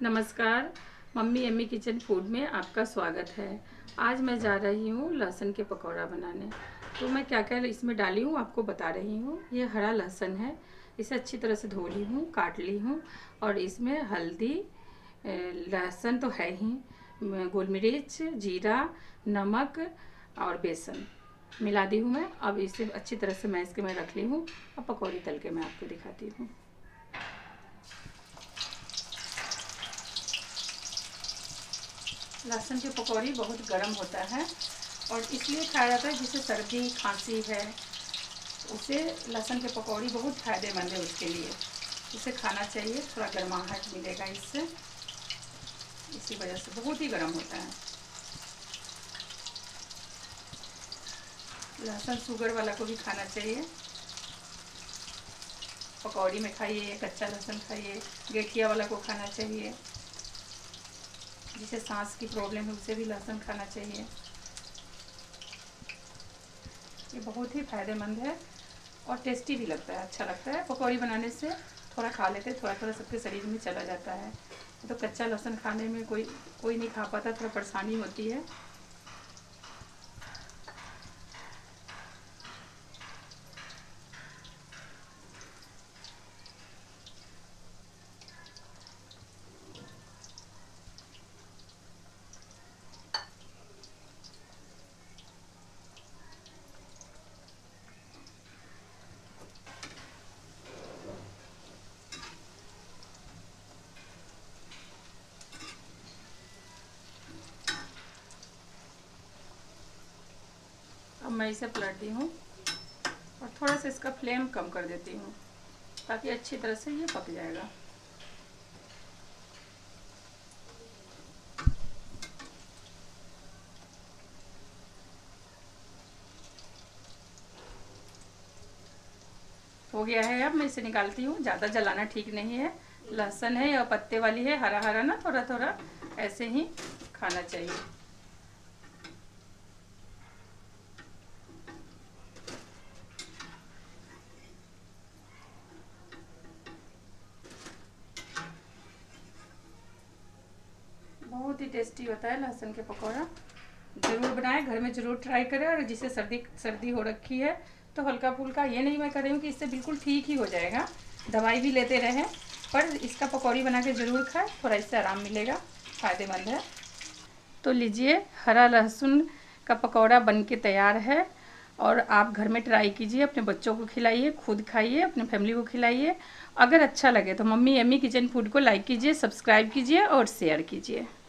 नमस्कार। Mummy Emmy Kitchen food में आपका स्वागत है। आज मैं जा रही हूँ लहसुन के पकौड़ा बनाने। तो मैं क्या क्या इसमें डाली हूँ आपको बता रही हूँ। ये हरा लहसुन है, इसे अच्छी तरह से धो ली हूँ, काट ली हूँ। और इसमें हल्दी, लहसुन तो है ही, गोल मिर्च, जीरा, नमक और बेसन मिला दी हूँ मैं। अब इसे अच्छी तरह से मैश के मैं रख ली हूँ। अब पकौड़ी तल के मैं आपको दिखाती हूँ। लहसुन की पकौड़ी बहुत गर्म होता है और इसलिए खाया जाता है जिसे सर्दी खांसी है, उसे लहसुन की पकौड़ी बहुत फ़ायदेमंद है। उसके लिए इसे खाना चाहिए, थोड़ा गर्माहट मिलेगा इससे, इसी वजह से बहुत ही गर्म होता है। लहसुन शुगर वाला को भी खाना चाहिए। पकौड़ी में खाइए, कच्चा लहसुन खाइए। गठिया वाला को खाना चाहिए, जिसे सांस की प्रॉब्लम है उसे भी लहसुन खाना चाहिए। ये बहुत ही फ़ायदेमंद है और टेस्टी भी लगता है, अच्छा लगता है। पकौड़ी बनाने से थोड़ा खा लेते, थोड़ा थोड़ा सबके शरीर में चला जाता है। तो कच्चा लहसुन खाने में कोई नहीं खा पाता, थोड़ा परेशानी होती है। अब मैं इसे पलटती हूँ और थोड़ा सा इसका फ्लेम कम कर देती हूँ ताकि अच्छी तरह से ये पक जाएगा। हो गया है। अब मैं इसे निकालती हूँ। ज़्यादा जलाना ठीक नहीं है। लहसुन है या पत्ते वाली है, हरा हरा ना, थोड़ा थोड़ा ऐसे ही खाना चाहिए। बहुत ही टेस्टी होता है लहसुन के पकौड़ा। ज़रूर बनाएं, घर में ज़रूर ट्राई करें। और जिसे सर्दी हो रखी है तो हल्का फुल्का, ये नहीं मैं कर रही हूँ कि इससे बिल्कुल ठीक ही हो जाएगा, दवाई भी लेते रहें, पर इसका पकौड़ी बना के ज़रूर खाएं, थोड़ा इससे आराम मिलेगा, फ़ायदेमंद है। तो लीजिए, हरा लहसुन का पकौड़ा बन के तैयार है और आप घर में ट्राई कीजिए, अपने बच्चों को खिलाइए, खुद खाइए, अपने फैमिली को खिलाइए। अगर अच्छा लगे तो मम्मी एम्मी किचन फूड को लाइक कीजिए, सब्सक्राइब कीजिए और शेयर कीजिए।